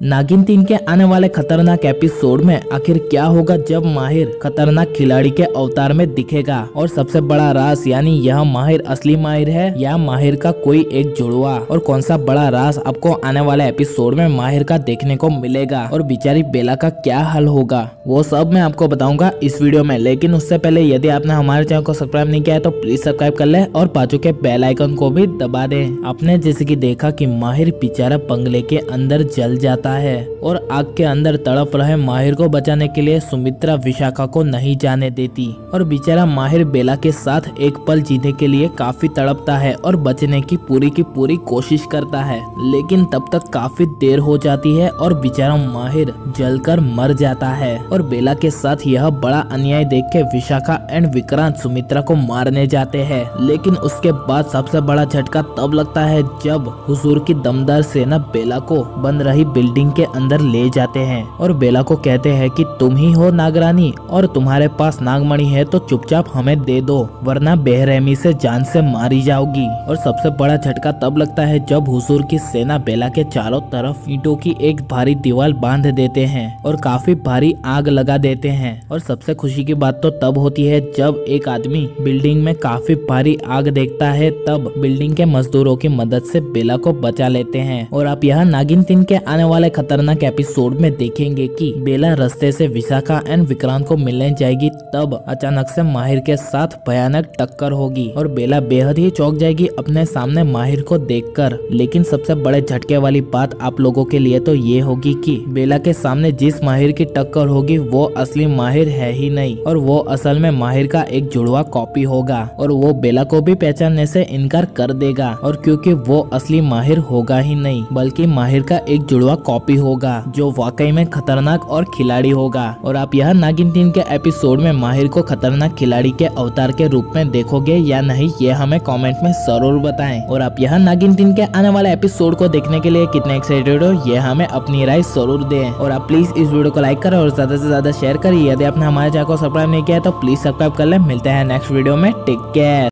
नागिन 3 के आने वाले खतरनाक एपिसोड में आखिर क्या होगा जब माहिर खतरनाक खिलाड़ी के अवतार में दिखेगा, और सबसे बड़ा राज यानी यह माहिर असली माहिर है या माहिर का कोई एक जुड़वा, और कौन सा बड़ा राज आपको आने वाले एपिसोड में माहिर का देखने को मिलेगा और बेचारी बेला का क्या हल होगा, वो सब मैं आपको बताऊंगा इस वीडियो में। लेकिन उससे पहले यदि आपने हमारे चैनल को सब्सक्राइब नहीं किया है तो प्लीज सब्सक्राइब कर ले और बाजू के बेल आइकन को भी दबा दे। आपने जैसे कि देखा कि माहिर बेचारा बंगले के अंदर जल जाता है और आग के अंदर तड़प रहे माहिर को बचाने के लिए सुमित्रा विशाखा को नहीं जाने देती, और बेचारा माहिर बेला के साथ एक पल जीने के लिए काफी तड़पता है और बचने की पूरी कोशिश करता है। लेकिन तब तक काफी देर हो जाती है और बेचारा माहिर जलकर मर जाता है। और बेला के साथ यह बड़ा अन्याय देख के विशाखा एंड विक्रांत सुमित्रा को मारने जाते हैं। लेकिन उसके बाद सबसे बड़ा झटका तब लगता है जब हुजूर की दमदार सेना बेला को बन रही बिल्डिंग के अंदर ले जाते हैं और बेला को कहते हैं कि तुम ही हो नागरानी और तुम्हारे पास नागमणि है तो चुपचाप हमें दे दो, वरना बेरहमी से जान से मारी जाओगी। और सबसे बड़ा झटका तब लगता है जब हुजूर की सेना बेला के चारों तरफ ईंटों की एक भारी दीवार बांध देते हैं और काफी भारी आग लगा देते हैं। और सबसे खुशी की बात तो तब होती है जब एक आदमी बिल्डिंग में काफी भारी आग देखता है, तब बिल्डिंग के मजदूरों की मदद से बेला को बचा लेते हैं। और आप यहाँ नागिन 3 के आने वाले खतरनाक एपिसोड में देखेंगे कि बेला रास्ते से विशाखा एंड विक्रांत को मिलने जाएगी, तब अचानक से माहिर के साथ भयानक टक्कर होगी और बेला बेहद ही चौंक जाएगी अपने सामने माहिर को देखकर। लेकिन सबसे बड़े झटके वाली बात आप लोगों के लिए तो ये होगी कि बेला के सामने जिस माहिर की टक्कर होगी वो असली माहिर है ही नहीं, और वो असल में माहिर का एक जुड़वा कॉपी होगा और वो बेला को भी पहचानने से इनकार कर देगा। और क्योंकि वो असली माहिर होगा ही नहीं बल्कि माहिर का एक जुड़वा कॉपी होगा जो वाकई में खतरनाक और खिलाड़ी होगा। और आप यह नागिन 3 के एपिसोड में माहिर को खतरनाक खिलाड़ी के अवतार के रूप में देखोगे या नहीं, ये हमें कमेंट में जरूर बताएं। और आप यह नागिन 3 के आने वाले एपिसोड को देखने के लिए कितने एक्साइटेड हो ये हमें अपनी राय जरूर दें। और आप प्लीज इस वीडियो को लाइक करें और ज्यादा से ज्यादा शेयर करें। यदि आपने हमारे चैनल को सब्सक्राइब नहीं किया है तो प्लीज सब्सक्राइब कर ले। मिलते हैं नेक्स्ट वीडियो में, टेक केयर।